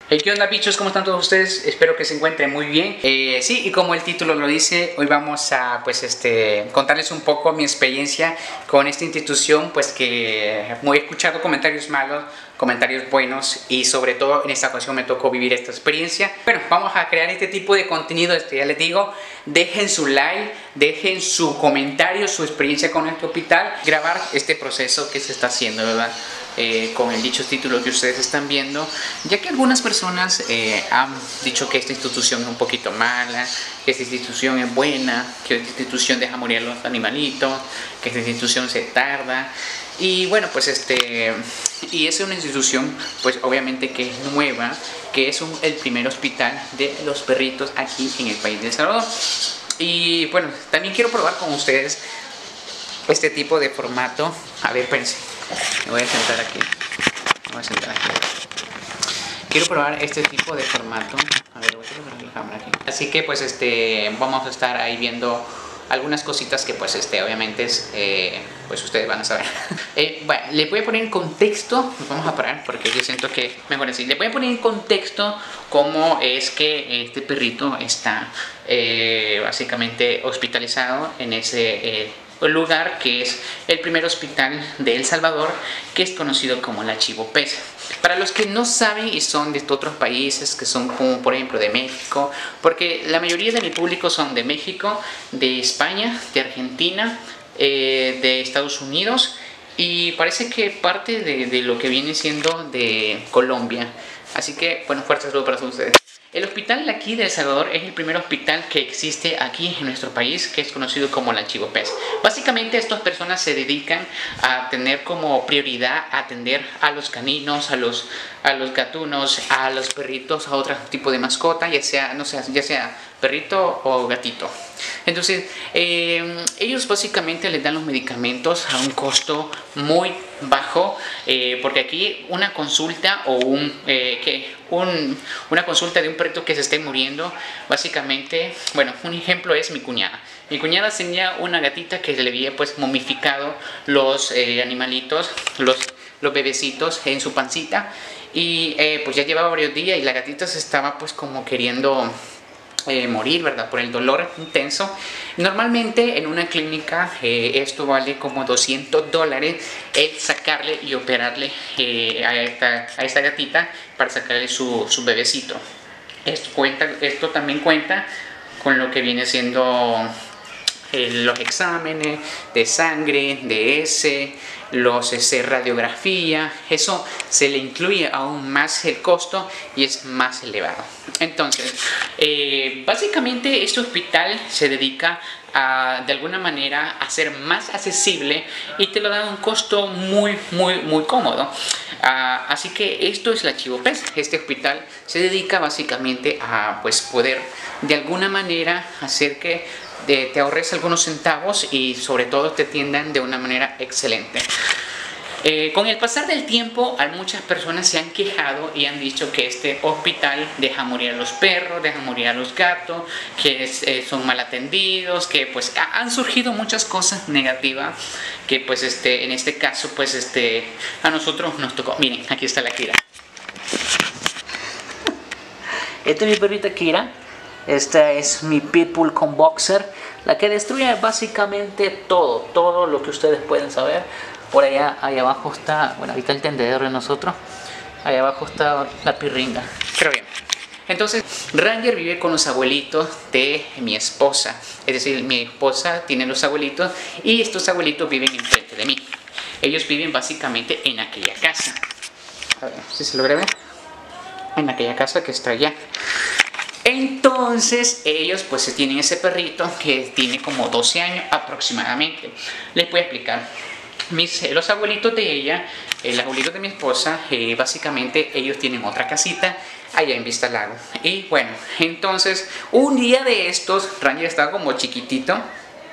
Hey, ¿qué onda, bichos? ¿Cómo están todos ustedes? Espero que se encuentren muy bien. Sí, y como el título lo dice, hoy vamos a contarles un poco mi experiencia con esta institución, pues que he escuchado comentarios malos, comentarios buenos, y sobre todo en esta ocasión me tocó vivir esta experiencia. Bueno, vamos a crear este tipo de contenido, ya les digo, dejen su like, dejen su comentario, su experiencia con este hospital, grabar este proceso que se está haciendo, ¿verdad? Con el dicho título que ustedes están viendo, ya que algunas personas han dicho que esta institución es un poquito mala, que esta institución es buena, que esta institución deja morir a los animalitos, que esta institución se tarda. Y bueno, y es una institución, pues obviamente que es nueva, que es el primer hospital de los perritos aquí en el país de El Salvador. Y bueno, también quiero probar con ustedes este tipo de formato. A ver, pensé. Me voy a sentar aquí. Quiero probar este tipo de formato. A ver, voy a poner la cámara aquí. Así que vamos a estar ahí viendo algunas cositas que obviamente pues ustedes van a saber. Bueno, les voy a poner en contexto. Nos vamos a parar porque yo siento que mejor así. Les voy a poner en contexto cómo es que este perrito está básicamente hospitalizado en ese lugar, que es el primer hospital de El Salvador, que es conocido como la Chivo Pez. Para los que no saben y son de otros países, que son como por ejemplo de México, porque la mayoría de mi público son de México, de España, de Argentina, de Estados Unidos, y parece que parte de lo que viene siendo de Colombia. Así que, bueno, fuerte saludo para todos ustedes. El hospital aquí de El Salvador es el primer hospital que existe aquí en nuestro país, que es conocido como la Chivo Pez. Básicamente estas personas se dedican a tener como prioridad atender a los caninos, a los gatunos, a los perritos, a otro tipo de mascota, ya sea perrito o gatito. Entonces, ellos básicamente les dan los medicamentos a un costo muy bajo, porque aquí una consulta o una consulta de un perrito que se esté muriendo, básicamente, bueno, un ejemplo es mi cuñada. Mi cuñada tenía una gatita que le había pues momificado los animalitos, los bebecitos en su pancita, y pues ya llevaba varios días y la gatita se estaba pues como queriendo morir, ¿verdad? Por el dolor intenso. Normalmente en una clínica esto vale como $200 el sacarle y operarle a esta gatita para sacarle su bebecito. Esto también cuenta con lo que viene siendo los exámenes de sangre, de heces, radiografía. Eso se le incluye aún más el costo y es más elevado. Entonces, básicamente este hospital se dedica de alguna manera a ser más accesible y te lo da a un costo muy cómodo. Así que esto es la Chivo Pez. Este hospital se dedica básicamente a pues poder de alguna manera hacer que te ahorres algunos centavos y sobre todo te atiendan de una manera excelente. Con el pasar del tiempo, muchas personas se han quejado y han dicho que este hospital deja morir a los perros, deja morir a los gatos, que son mal atendidos, que pues han surgido muchas cosas negativas que pues en este caso pues a nosotros nos tocó. Miren, aquí está la Kira. Esta es mi perrita Kira. Esta es mi Pitbull con Boxer, la que destruye básicamente todo lo que ustedes pueden saber. Por allá abajo está, bueno, ahorita el tendedero de nosotros. Allá abajo está la pirringa. Pero bien, entonces Ranger vive con los abuelitos de mi esposa. Es decir, mi esposa tiene los abuelitos y estos abuelitos viven enfrente de mí. Ellos viven básicamente en aquella casa. A ver si se logra ver. En aquella casa que está allá. Entonces ellos pues tienen ese perrito que tiene como 12 años aproximadamente. Les voy a explicar. Los abuelitos de ella, los abuelitos de mi esposa, básicamente ellos tienen otra casita allá en Vista Lago. Y bueno, entonces un día de estos, Ranger estaba como chiquitito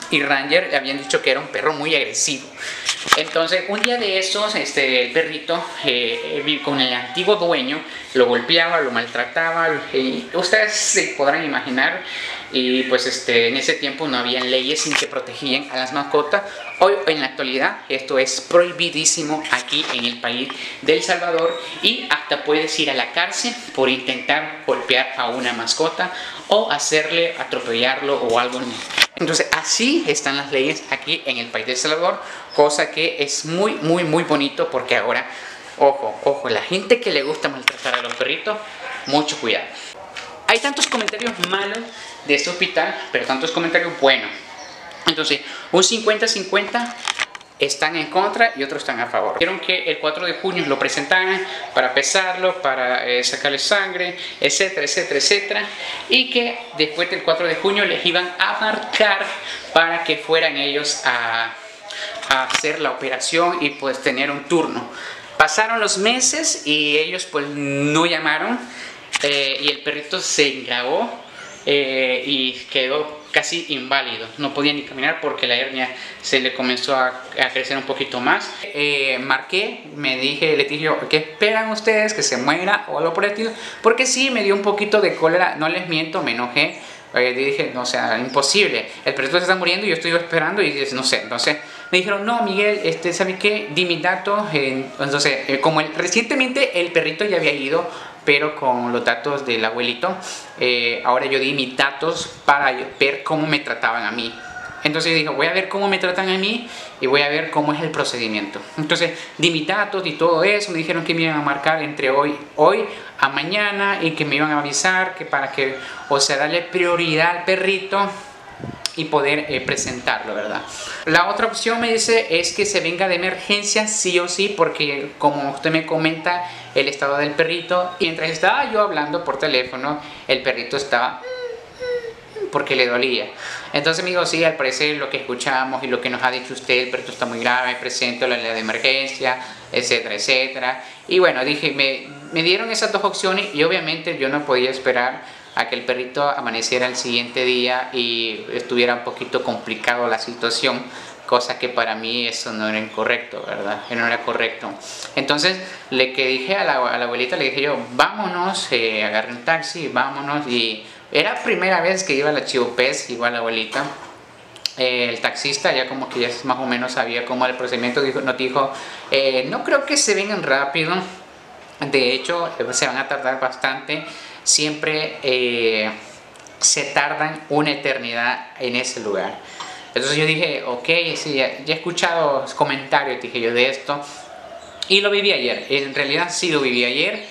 y Ranger le habían dicho que era un perro muy agresivo. Entonces un día de esos el perrito con el antiguo dueño lo golpeaba, lo maltrataba, ustedes se podrán imaginar. Y pues en ese tiempo no había leyes que protegían a las mascotas. Hoy en la actualidad esto es prohibidísimo aquí en el país de El Salvador, y hasta puedes ir a la cárcel por intentar golpear a una mascota o hacerle atropellarlo o algo. Entonces así están las leyes aquí en el país de El Salvador, cosa que es muy bonito, porque ahora, ojo, la gente que le gusta maltratar a los perritos, mucho cuidado. Hay tantos comentarios malos de este hospital, pero tantos comentarios buenos. Entonces, un 50-50 están en contra y otros están a favor. Dijeron que el 4 de junio lo presentaran para pesarlo, para sacarle sangre, etcétera, y que después del 4 de junio les iban a marcar para que fueran ellos a hacer la operación y pues tener un turno. Pasaron los meses y ellos pues no llamaron. Y el perrito se engravó y quedó casi inválido. No podía ni caminar porque la hernia se le comenzó a crecer un poquito más. Marqué, le dije yo, ¿qué esperan ustedes? ¿Que se muera o algo por el estilo? Porque sí, me dio un poquito de cólera, no les miento, me enojé. Dije, no, o sea, imposible. El perrito se está muriendo y yo estoy esperando y no sé. Entonces me dijeron, no, Miguel, ¿sabe qué? Di mis datos. Entonces, como recientemente el perrito ya había ido, pero con los datos del abuelito, ahora yo di mis datos para ver cómo me trataban a mí. Entonces dije, voy a ver cómo me tratan a mí y voy a ver cómo es el procedimiento. Entonces di mis datos y todo eso. Me dijeron que me iban a marcar entre hoy a mañana y que me iban a avisar que para que, o sea, darle prioridad al perrito y poder presentarlo, ¿verdad? La otra opción, me dice, es que se venga de emergencia sí o sí, porque como usted me comenta el estado del perrito, y mientras estaba yo hablando por teléfono, el perrito estaba porque le dolía. Entonces me dijo, sí, al parecer lo que escuchamos y lo que nos ha dicho usted, el perrito está muy grave, presento la ley de emergencia, etcétera. Y bueno, dije, me dieron esas dos opciones y obviamente yo no podía esperar a que el perrito amaneciera el siguiente día y estuviera un poquito complicado la situación, cosa que para mí eso no era incorrecto, ¿verdad? No era correcto. Entonces le dije a la abuelita, le dije yo, vámonos, agarré un taxi, vámonos. Y era primera vez que iba a la Chivo-Pez, igual la abuelita. El taxista ya como que ya más o menos sabía cómo era el procedimiento, nos dijo, no creo que se vengan rápido, de hecho se van a tardar bastante. Siempre se tardan una eternidad en ese lugar. Entonces yo dije, ok, sí, ya he escuchado comentarios, dije yo, de esto. Y lo viví ayer, en realidad sí lo viví ayer.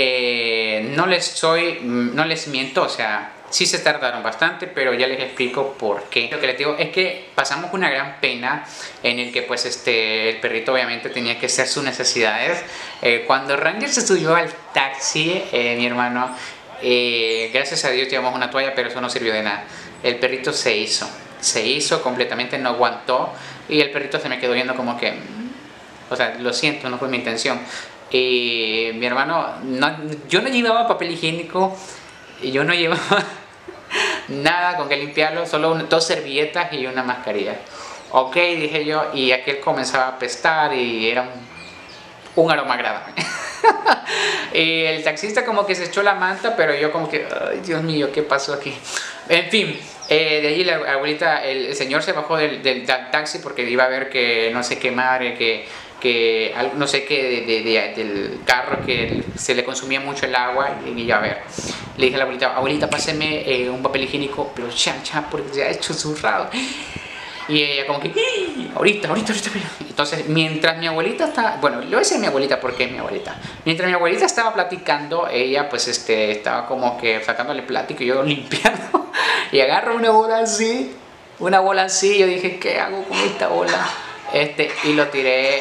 No les miento, o sea, sí se tardaron bastante, pero ya les explico por qué. Lo que les digo es que pasamos una gran pena en el que pues el perrito obviamente tenía que hacer sus necesidades. Cuando Ranger se subió al taxi, mi hermano, gracias a Dios llevamos una toalla, pero eso no sirvió de nada. El perrito se hizo completamente, no aguantó, y el perrito se me quedó viendo como que, o sea, lo siento, no fue mi intención. Y mi hermano, yo no llevaba papel higiénico y yo no llevaba nada con que limpiarlo, solo dos servilletas y una mascarilla. Ok, dije yo, y aquel comenzaba a apestar y era un aroma agradable. Y el taxista como que se echó la manta, pero yo como que, ay Dios mío, ¿qué pasó aquí? En fin, de allí la abuelita, el señor se bajó del taxi porque iba a ver que no sé qué madre, que no sé qué del carro, que se le consumía mucho el agua. Y ya a ver, le dije a la abuelita, páseme un papel higiénico, pero ya, porque se ha hecho zurrado. Y ella como que, ahorita. Entonces, mientras mi abuelita estaba, bueno, le voy a decir a mi abuelita porque es mi abuelita. Mientras mi abuelita estaba platicando, ella pues estaba como que sacándole plático y yo limpiando. Y agarro una bola así, yo dije, ¿qué hago con esta bola? Y lo tiré.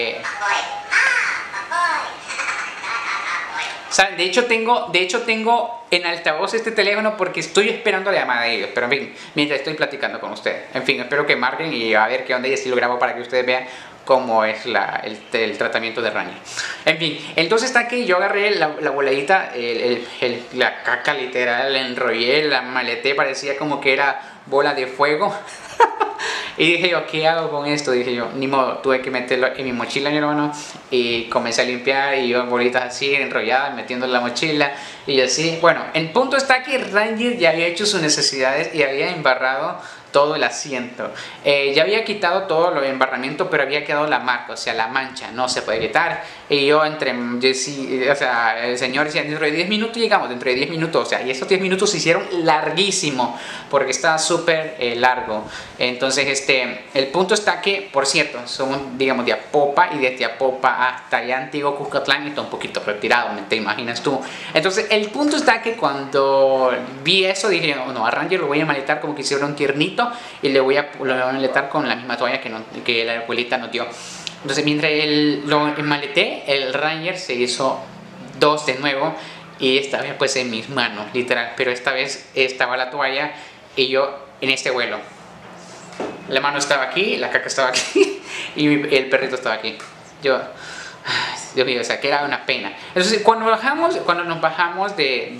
¿Saben? De hecho tengo en altavoz este teléfono porque estoy esperando la llamada de ellos. Pero en fin, mientras estoy platicando con ustedes. En fin, espero que marquen y a ver qué onda y así lo grabo para que ustedes vean cómo es el tratamiento de Ranger. En fin, entonces está aquí, yo agarré la boladita, la caca literal, la enrollé, la maleté, parecía como que era bola de fuego. Y dije yo, ¿qué hago con esto? Dije yo, ni modo, tuve que meterlo en mi mochila, mi hermano, y comencé a limpiar y yo bolitas así enrolladas, metiendo en la mochila y así. Bueno, el punto está que Ranger ya había hecho sus necesidades y había embarrado todo el asiento. Ya había quitado todo lo de embarramiento, pero había quedado la marca, o sea, la mancha, no se puede quitar. Y yo o sea, el señor decía, dentro de 10 minutos llegamos, dentro de 10 minutos, o sea, y esos 10 minutos se hicieron larguísimo, porque estaba súper largo. Entonces, el punto está que, por cierto, somos, digamos, de Apopa, y desde Apopa hasta allá antiguo Cuscatlán está un poquito retirado, ¿te imaginas tú? Entonces, el punto está que cuando vi eso, dije, no, a Ranger lo voy a maletar como que hiciera un tiernito, y lo voy a maletar con la misma toalla que la abuelita nos dio. Entonces mientras lo maleté, el Ranger se hizo 2 de nuevo, y esta vez pues en mis manos, literal, pero esta vez estaba la toalla y yo en este vuelo. La mano estaba aquí, la caca estaba aquí y el perrito estaba aquí. Yo, ay, Dios mío, o sea, que era una pena. Entonces cuando nos bajamos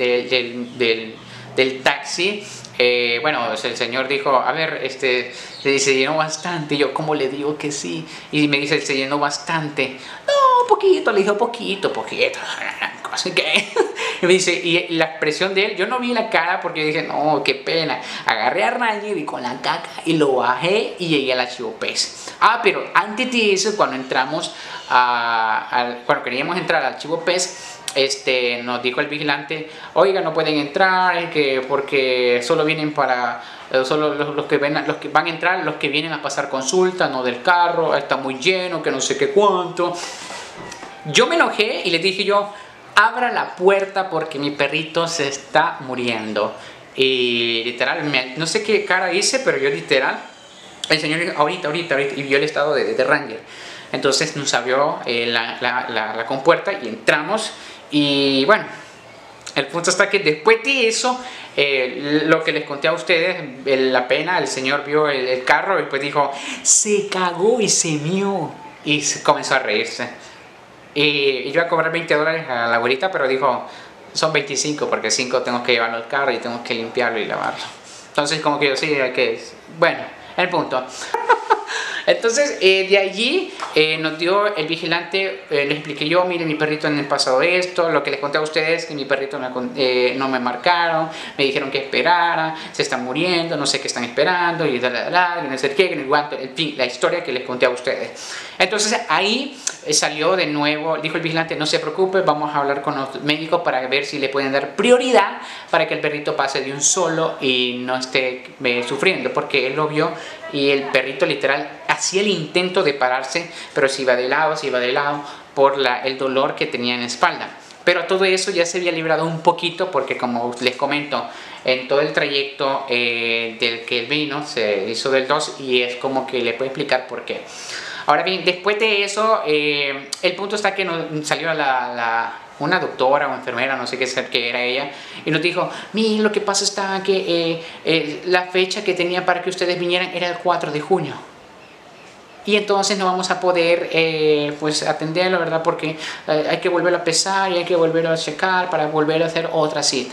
del taxi, bueno, el señor dijo, a ver, se llenó bastante. Y yo, ¿cómo le digo que sí? Y me dice, se llenó bastante. No, poquito, le dijo, poquito. Así que, y me dice, y la expresión de él, yo no vi la cara porque dije, no, qué pena. Agarré a Ranger y con la caca y lo bajé y llegué al archivo PES. Ah, pero antes de eso, cuando entramos cuando queríamos entrar al archivo PES, nos dijo el vigilante, oiga, no pueden entrar, porque solo vienen solo los que van a entrar, los que vienen a pasar consulta, no del carro, está muy lleno, que no sé qué cuánto. Yo me enojé y les dije yo, abra la puerta porque mi perrito se está muriendo. Y literal, no sé qué cara hice, pero yo literal, el señor dijo, ahorita, y vio el estado de Ranger. Entonces nos abrió la compuerta y entramos. Y bueno, el punto está que después de eso, lo que les conté a ustedes, la pena, el señor vio el carro y pues dijo, se cagó y se mió. Y comenzó a reírse. Y yo iba a cobrar $20 a la abuelita, pero dijo, son 25 porque 5 tengo que llevarlo al carro y tengo que limpiarlo y lavarlo. Entonces como que yo sí, hay que... Bueno, el punto. Entonces de allí nos dio el vigilante, le expliqué yo, mire, mi perrito en el pasado esto, lo que les conté a ustedes, que mi perrito no me marcaron, me dijeron que esperara, se están muriendo, no sé qué están esperando, y no sé qué, en fin, la historia que les conté a ustedes. Entonces ahí salió de nuevo, dijo el vigilante, no se preocupe, vamos a hablar con los médicos para ver si le pueden dar prioridad para que el perrito pase de un solo y no esté sufriendo, porque él lo vio y el perrito literal hacía el intento de pararse, pero se iba de lado por el dolor que tenía en la espalda. Pero todo eso ya se había librado un poquito porque, como les comento, en todo el trayecto del que él vino se hizo del 2 y es como que le puedo explicar por qué. Ahora bien, después de eso, el punto está que nos salió una doctora o enfermera, no sé qué era ella, y nos dijo, miren, lo que pasa está que la fecha que tenía para que ustedes vinieran era el 4 de junio. Y entonces no vamos a poder pues atenderlo, ¿verdad? Porque hay que volver a pesar y hay que volver a checar para volver a hacer otra cita.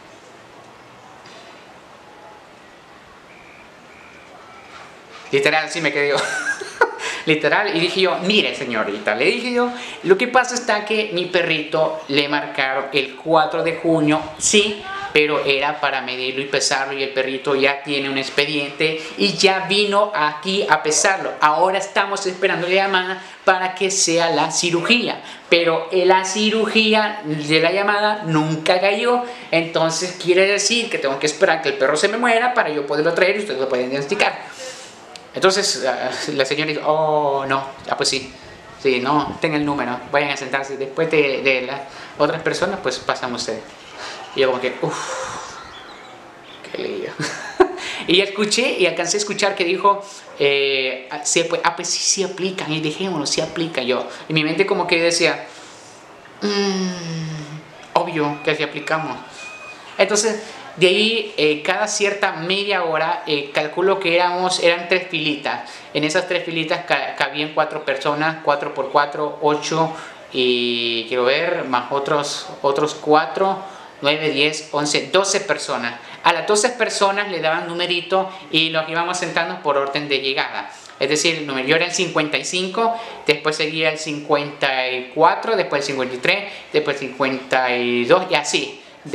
Literal, sí me quedé yo. Literal, y dije yo, mire señorita, le dije yo, lo que pasa está que mi perrito le marcaron el 4 de junio, sí, pero era para medirlo y pesarlo y el perrito ya tiene un expediente y ya vino aquí a pesarlo. Ahora estamos esperando la llamada para que sea la cirugía, pero la cirugía de la llamada nunca cayó, entonces quiere decir que tengo que esperar que el perro se me muera para yo poderlo traer y ustedes lo pueden diagnosticar. Entonces la señora dijo, oh no, pues sí, no, tenga el número, vayan a sentarse, después de las otras personas pues pasan ustedes. Y yo como que, uff, qué lío. Y escuché y alcancé a escuchar que dijo, pues sí aplican, y dejémoslo, sí aplica. Yo, en mi mente como que decía, obvio que así aplicamos. Entonces, de ahí, cada cierta media hora, calculo que eran 3 filitas. En esas 3 filitas cabían 4 personas, 4 por 4, 8, y quiero ver, más otros 4, 9, 10, 11, 12 personas. A las 12 personas le daban numerito y los íbamos sentando por orden de llegada. Es decir, el número yo era el 55, después seguía el 54, después el 53, después el 52 y así.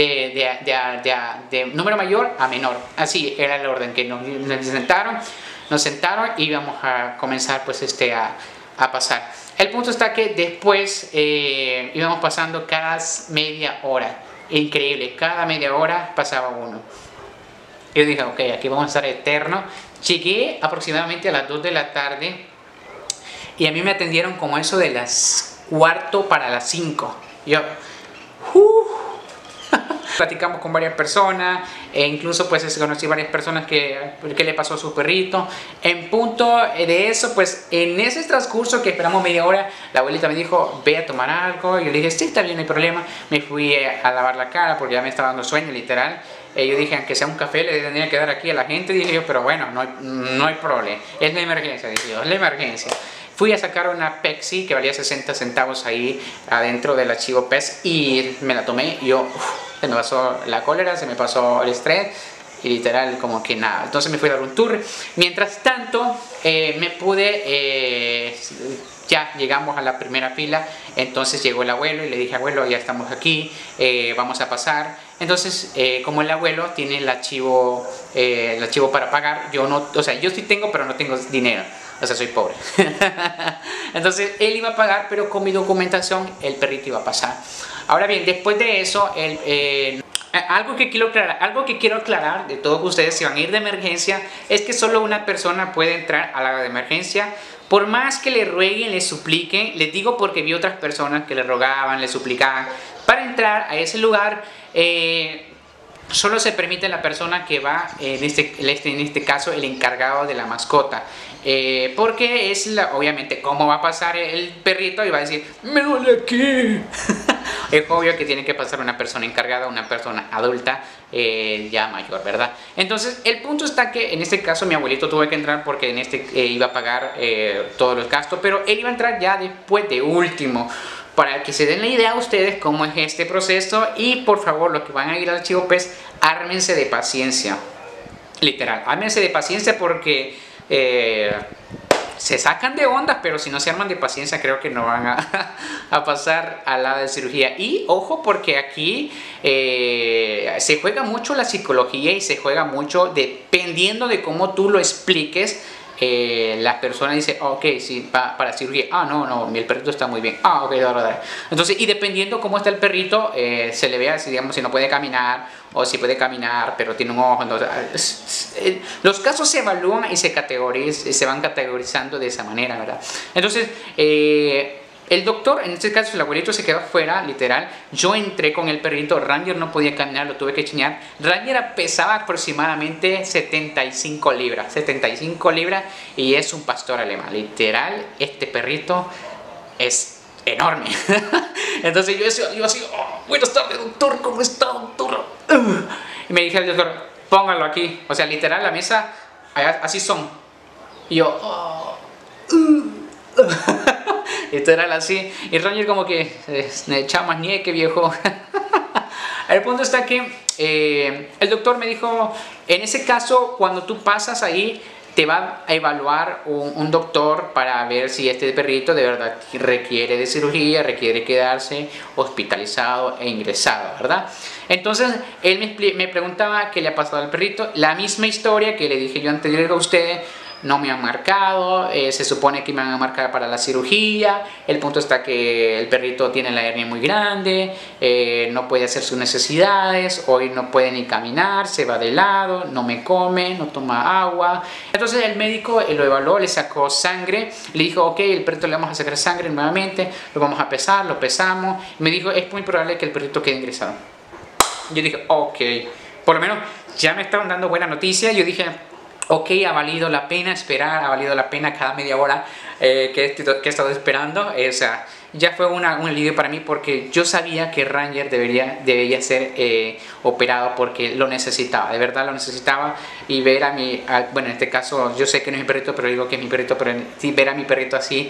De número mayor a menor. Así era el orden que nos sentaron y íbamos a comenzar pues a pasar. El punto está que después íbamos pasando cada media hora. Increíble, cada media hora pasaba uno. Yo dije, ok, aquí vamos a estar eterno. Llegué aproximadamente a las 2 de la tarde y a mí me atendieron como eso de las 4 para las 5. Yo, platicamos con varias personas e incluso pues conocí varias personas que le pasó a su perrito. En punto de eso, pues en ese transcurso que esperamos media hora, la abuelita me dijo, ve a tomar algo. Yo le dije, sí, está bien, no hay problema. Me fui a lavar la cara porque ya me estaba dando sueño, literal. Yo dije, aunque sea un café, le tendría que dar aquí a la gente. Dije yo, pero bueno, no hay problema. Es la emergencia, dije yo, es la emergencia. Fui a sacar una Pepsi que valía 60 centavos ahí adentro del archivo PES y me la tomé y yo, se me pasó la cólera, se me pasó el estrés y literal como que nada. Entonces me fui a dar un tour. Mientras tanto, ya llegamos a la primera fila. Entonces llegó el abuelo y le dije, abuelo, ya estamos aquí, vamos a pasar. Entonces, como el abuelo tiene el archivo para pagar, yo no, o sea, yo sí tengo, pero no tengo dinero. O sea, soy pobre. Entonces, él iba a pagar, pero con mi documentación, el perrito iba a pasar. Ahora bien, después de eso, algo que quiero aclarar de todos ustedes si van a ir de emergencia, es que solo una persona puede entrar a la de emergencia. Por más que le rueguen, le supliquen, les digo porque vi otras personas que le rogaban, le suplicaban, para entrar a ese lugar, solo se permite la persona que va, en este caso, el encargado de la mascota. Porque obviamente, ¿cómo va a pasar el perrito? Y va a decir, me duele aquí. Es obvio que tiene que pasar una persona encargada, una persona adulta, ya mayor, ¿verdad? Entonces, el punto está que en este caso mi abuelito tuvo que entrar porque iba a pagar todos los gastos, pero él iba a entrar ya después de último. Para que se den la idea a ustedes cómo es este proceso y por favor los que van a ir al archivo PES, ármense de paciencia, literal, ármense de paciencia porque se sacan de ondas, pero si no se arman de paciencia creo que no van a pasar a la de cirugía. Y ojo porque aquí se juega mucho la psicología y se juega mucho dependiendo de cómo tú lo expliques. La persona dice, ok, sí, para cirugía, no, el perrito está muy bien, ok, dale. Entonces, y dependiendo cómo está el perrito, se le vea, digamos, si no puede caminar o si puede caminar, pero tiene un ojo. Entonces, los casos se evalúan y se van categorizando de esa manera, ¿verdad? Entonces, el doctor, en este caso el abuelito se quedó afuera, literal. Yo entré con el perrito, Ranger no podía caminar, lo tuve que chinear. Ranger pesaba aproximadamente 75 libras, y es un pastor alemán. Literal, este perrito es enorme. Entonces yo así, buenas tardes doctor, ¿cómo está doctor? Y me dije al doctor, póngalo aquí. O sea, literal, la mesa, así son. Y yo, esto era así. Y Ranger como que me echaba más nieque, viejo. El punto está que el doctor me dijo, en ese caso, cuando tú pasas ahí, te va a evaluar un doctor para ver si este perrito de verdad requiere de cirugía, requiere quedarse hospitalizado e ingresado, ¿verdad? Entonces, él me preguntaba qué le ha pasado al perrito. La misma historia que le dije yo anteriormente a ustedes. No me han marcado, se supone que me van a marcar para la cirugía. El punto está que el perrito tiene la hernia muy grande, no puede hacer sus necesidades, hoy no puede ni caminar, se va de lado, no me come, no toma agua. Entonces el médico lo evaluó, le sacó sangre, le dijo, ok, el perrito le vamos a sacar sangre nuevamente, lo vamos a pesar, lo pesamos. Me dijo, es muy probable que el perrito quede ingresado. Yo dije, ok, por lo menos ya me estaban dando buena noticia. Yo dije, ok, ha valido la pena esperar, ha valido la pena cada media hora que he estado esperando. O sea, ya fue un alivio para mí porque yo sabía que Ranger debería ser operado porque lo necesitaba, de verdad lo necesitaba. Y ver bueno, en este caso yo sé que no es mi perrito, pero digo que es mi perrito, pero sí, ver a mi perrito así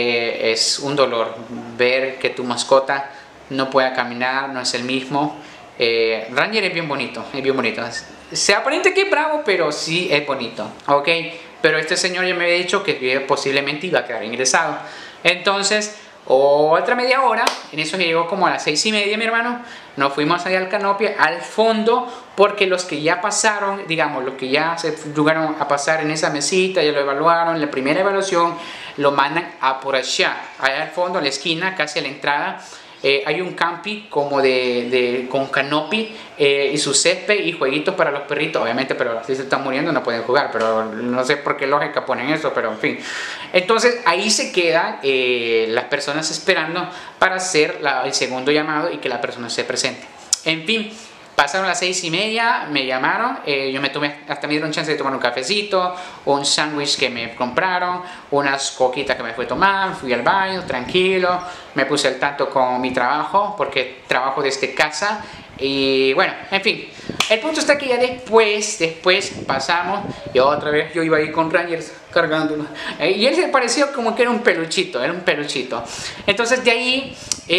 es un dolor. Ver que tu mascota no pueda caminar, no es el mismo. Ranger es bien bonito, es bien bonito. Se aparenta que es bravo, pero sí es bonito, ok. Pero este señor ya me había dicho que posiblemente iba a quedar ingresado. Entonces, otra media hora, en eso llegó como a las 6:30, mi hermano. Nos fuimos allá al Canopy, al fondo, porque los que ya pasaron, digamos, los que ya se llegaron a pasar en esa mesita, ya lo evaluaron, la primera evaluación, lo mandan a por allá al fondo, a la esquina, casi a la entrada. Hay un campi como con canopy y su césped y jueguitos para los perritos, obviamente, pero si se están muriendo no pueden jugar, pero no sé por qué lógica ponen eso, pero en fin. Entonces ahí se quedan las personas esperando para hacer el segundo llamado y que la persona se presente. En fin, pasaron las 6:30, me llamaron, hasta me dieron chance de tomar un cafecito, un sándwich que me compraron, unas coquitas que me fui a tomar, fui al baño, tranquilo, me puse al tanto con mi trabajo, porque trabajo desde casa, y bueno, en fin. El punto está que ya después pasamos, y otra vez yo iba ahí con Rangers cargándolo, y él se pareció como que era un peluchito, Entonces de ahí,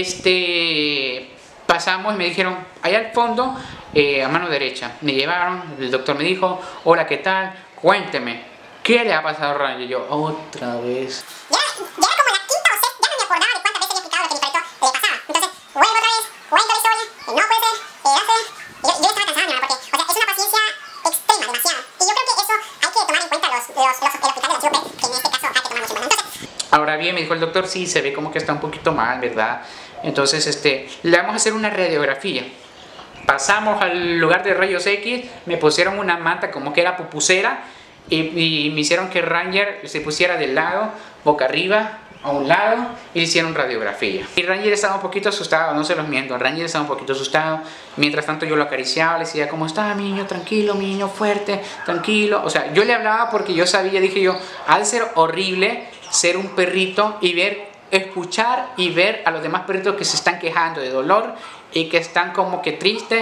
pasamos y me dijeron, allá al fondo, a mano derecha, me llevaron, el doctor me dijo, hola, ¿qué tal? Cuénteme, ¿qué le ha pasado a Ranger? Y yo, otra vez. Ya era como la quinta o sexta, ya no me acordaba de cuántas veces había explicado lo que mi perrito le pasaba. Entonces, vuelvo otra vez, cuento la historia, que no puede ser, yo estaba cansada, mi amor, porque, o sea, es una paciencia extrema, demasiado. Y yo creo que eso hay que tomar en cuenta el hospital de la ciudad, que en este caso hay que tomar mucho en cuenta. Entonces, ahora bien, me dijo el doctor, sí, se ve como que está un poquito mal, ¿verdad? Entonces, le vamos a hacer una radiografía. Pasamos al lugar de rayos X, me pusieron una manta como que era pupusera y me hicieron que Ranger se pusiera del lado, boca arriba, a un lado, y le hicieron radiografía. Y Ranger estaba un poquito asustado, no se los miento, Ranger estaba un poquito asustado. Mientras tanto yo lo acariciaba, le decía, ¿cómo está, mi niño? Tranquilo, mi niño, fuerte, tranquilo. O sea, yo le hablaba porque yo sabía, dije yo, ha de ser horrible ser un perrito y escuchar y ver a los demás perritos que se están quejando de dolor y que están como que tristes,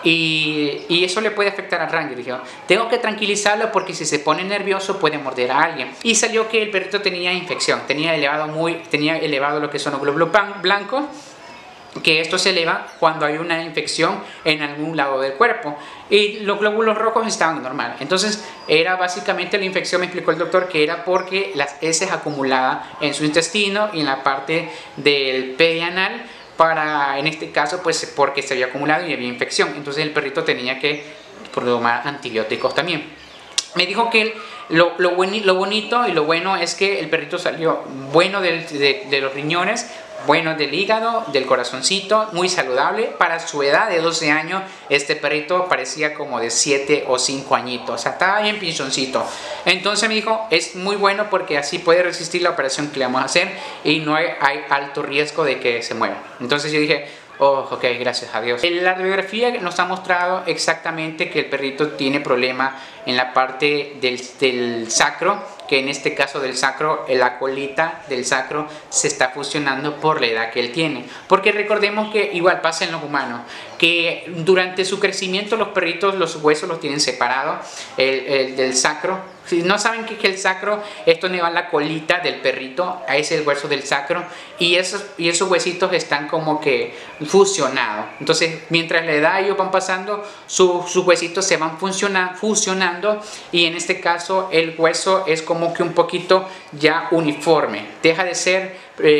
y eso le puede afectar al Ranger. Dije, tengo que tranquilizarlo porque si se pone nervioso puede morder a alguien. Y salió que el perrito tenía infección, tenía elevado lo que son los glóbulos blancos, que esto se eleva cuando hay una infección en algún lado del cuerpo, y los glóbulos rojos estaban normal. Entonces era básicamente la infección, me explicó el doctor, que era porque las heces acumuladas en su intestino y en la parte del perianal, en este caso pues porque se había acumulado y había infección. Entonces el perrito tenía que tomar antibióticos también. Me dijo que lo bonito y lo bueno es que el perrito salió bueno de los riñones, bueno del hígado, del corazoncito, muy saludable. Para su edad de 12 años, este perrito parecía como de 7 o 5 añitos, o sea, estaba bien pinchoncito. Entonces me dijo, es muy bueno porque así puede resistir la operación que le vamos a hacer y no hay alto riesgo de que se muera. Entonces yo dije, oh, ok, gracias a Dios. La radiografía nos ha mostrado exactamente que el perrito tiene problema en la parte del sacro, que en este caso del sacro, la colita del sacro se está fusionando por la edad que él tiene. Porque recordemos que igual pasa en los humanos, que durante su crecimiento los perritos los huesos los tienen separados, el del sacro. Si no saben qué es el sacro, esto donde va la colita del perrito, ahí es el hueso del sacro, y esos huesitos están como que fusionados. Entonces mientras la edad ellos van pasando, sus huesitos se van fusionando, y en este caso el hueso es como que un poquito ya uniforme, deja de ser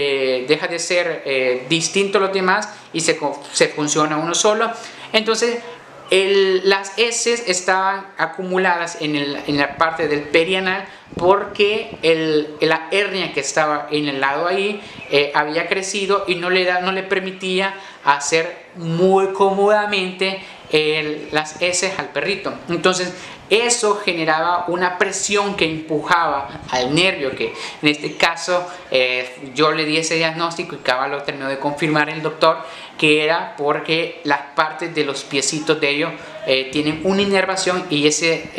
distinto a los demás y se funciona uno solo. Entonces las heces estaban acumuladas en la parte del perianal porque la hernia que estaba en el lado ahí había crecido y no le permitía hacer muy cómodamente las heces al perrito. Entonces eso generaba una presión que empujaba al nervio, que en este caso yo le di ese diagnóstico y cabal lo terminó de confirmar el doctor, que era porque las partes de los piecitos de ellos tienen una inervación y ese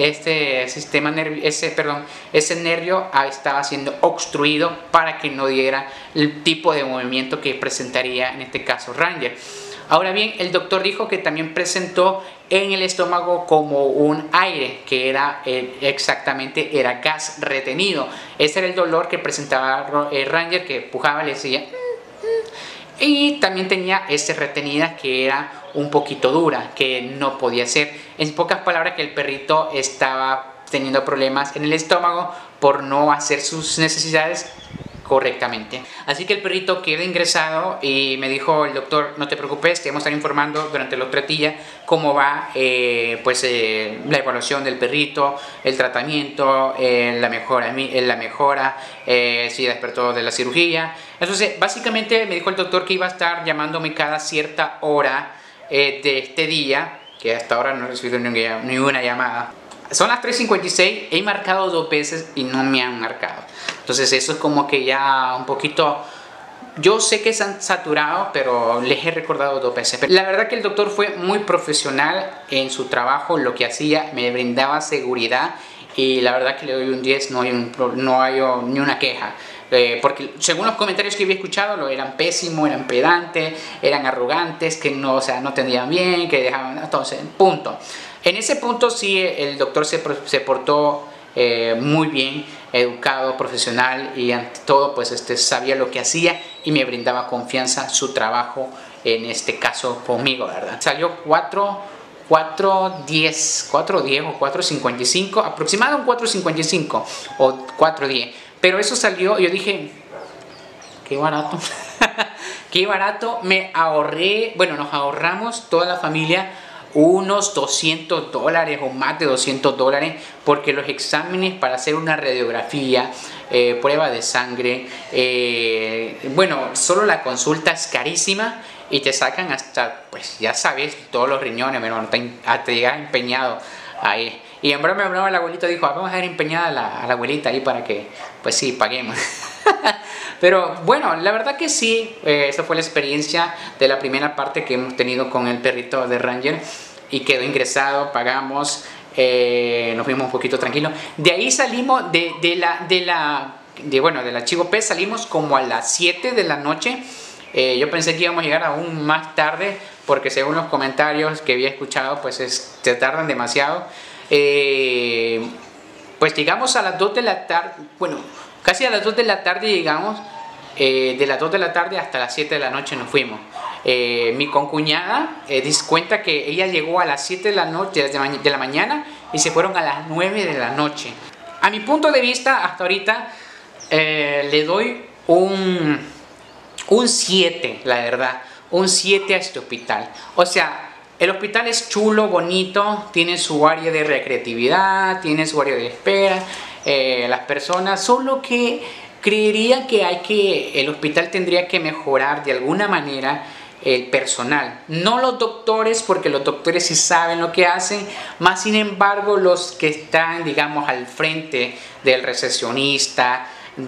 nervio estaba siendo obstruido para que no diera el tipo de movimiento que presentaría en este caso Ranger. Ahora bien, el doctor dijo que también presentó en el estómago como un aire, que era era gas retenido. Ese era el dolor que presentaba Ranger, que empujaba, le decía. y también tenía retenida que era un poquito dura, que no podía ser. En pocas palabras, que el perrito estaba teniendo problemas en el estómago por no hacer sus necesidades correctamente. Así que el perrito quedó ingresado y me dijo el doctor: no te preocupes, te vamos a estar informando durante los 3 días cómo va la evaluación del perrito, el tratamiento, la mejora, si despertó de la cirugía. Entonces básicamente me dijo el doctor que iba a estar llamándome cada cierta hora de este día, que hasta ahora no he recibido ninguna llamada. Son las 3:56, he marcado 2 veces y no me han marcado. Entonces eso es como que ya un poquito... Yo sé que se han saturado, pero les he recordado 2 veces. Pero la verdad que el doctor fue muy profesional en su trabajo, lo que hacía, me brindaba seguridad y la verdad que le doy un 10, no hay ni una queja. Porque según los comentarios que había escuchado, eran pésimos, eran pedantes, eran arrogantes, que no, o sea, no atendían bien, que dejaban... Entonces, punto. En ese punto sí el doctor se portó muy bien, educado, profesional, y ante todo pues sabía lo que hacía y me brindaba confianza su trabajo, en este caso conmigo, ¿verdad? Salió 4:10 o 4:55, aproximado un 4:55 o 4:10, pero eso salió y yo dije: qué barato. Qué barato. Me ahorré, bueno, nos ahorramos toda la familia unos $200 o más de $200, porque los exámenes para hacer una radiografía, prueba de sangre, bueno, solo la consulta es carísima y te sacan hasta, pues ya sabes, todos los riñones, mi hermano, te llegas empeñado ahí. Y en broma el abuelito dijo: vamos a dejar empeñada a la abuelita ahí para que, pues sí, paguemos. Pero bueno, la verdad que sí, esa fue la experiencia de la primera parte que hemos tenido con el perrito de Ranger, y quedó ingresado, pagamos, nos fuimos un poquito tranquilos. De ahí salimos de la Chivo Pet, salimos como a las 7 de la noche. Yo pensé que íbamos a llegar aún más tarde, porque según los comentarios que había escuchado, pues se tardan demasiado. Pues llegamos a las 2 de la tarde, bueno, casi a las 2 de la tarde llegamos. De las 2 de la tarde hasta las 7 de la noche nos fuimos. Mi concuñada dice cuenta que ella llegó a las 7 de la noche, de la mañana, y se fueron a las 9 de la noche. A mi punto de vista, hasta ahorita, le doy un 7, la verdad. Un 7 a este hospital. O sea, el hospital es chulo, bonito, tiene su área de recreatividad, tiene su área de espera, las personas, solo que creería que el hospital tendría que mejorar de alguna manera el personal, no los doctores, porque los doctores sí saben lo que hacen, más sin embargo los que están, digamos, al frente del recepcionista,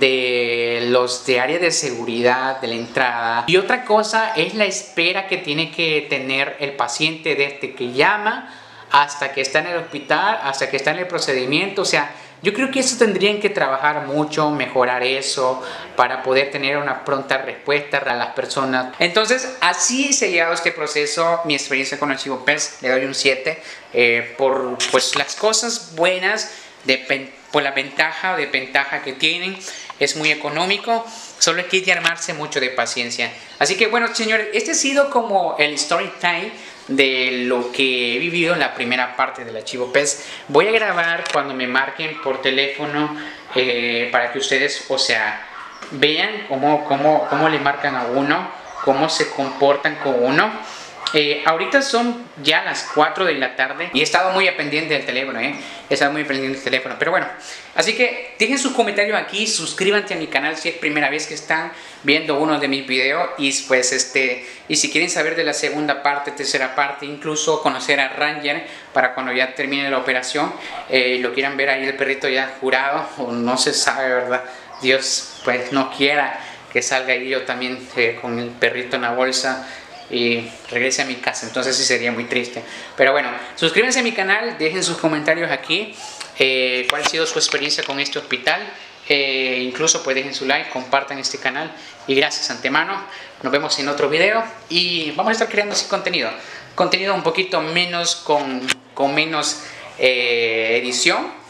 de los de área de seguridad de la entrada. Y otra cosa es la espera que tiene que tener el paciente desde que llama hasta que está en el hospital, hasta que está en el procedimiento. O sea, yo creo que eso tendrían que trabajar mucho, mejorar eso, para poder tener una pronta respuesta a las personas. Entonces, así se ha llegado este proceso, mi experiencia con el Chivo Pet. Le doy un 7 por pues, las cosas buenas, por la ventaja que tienen. Es muy económico, solo hay que armarse mucho de paciencia. Así que bueno, señores, este ha sido como el story time de lo que he vivido en la primera parte de la Chivo Pet. Voy a grabar cuando me marquen por teléfono, para que ustedes, o sea, vean cómo le marcan a uno, cómo se comportan con uno. Ahorita son ya las 4 de la tarde y he estado muy pendiente del teléfono, he estado muy pendiente del teléfono, pero bueno, así que dejen sus comentarios aquí, suscríbanse a mi canal si es primera vez que están viendo uno de mis videos, y pues y si quieren saber de la segunda parte, tercera parte, incluso conocer a Ranger para cuando ya termine la operación, lo quieran ver ahí el perrito ya jurado, o no se sabe, ¿verdad? Dios pues no quiera que salga ahí yo también con el perrito en la bolsa y regrese a mi casa, entonces sí sería muy triste. Pero bueno, suscríbanse a mi canal, dejen sus comentarios aquí, cuál ha sido su experiencia con este hospital, incluso pues dejen su like, compartan este canal, y gracias antemano. Nos vemos en otro video y vamos a estar creando así contenido un poquito menos con menos edición,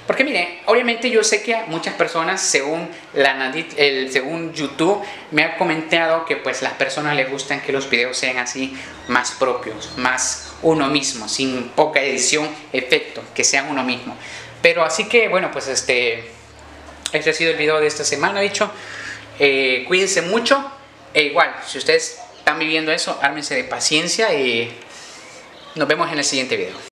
Porque miren, obviamente yo sé que muchas personas, según según YouTube, me han comentado que pues las personas les gustan que los videos sean así más propios, más uno mismo, sin poca edición, efecto, que sean uno mismo. Pero así que bueno, pues este ha sido el video de esta semana, dicho. Cuídense mucho. E igual, si ustedes están viviendo eso, ármense de paciencia y nos vemos en el siguiente video.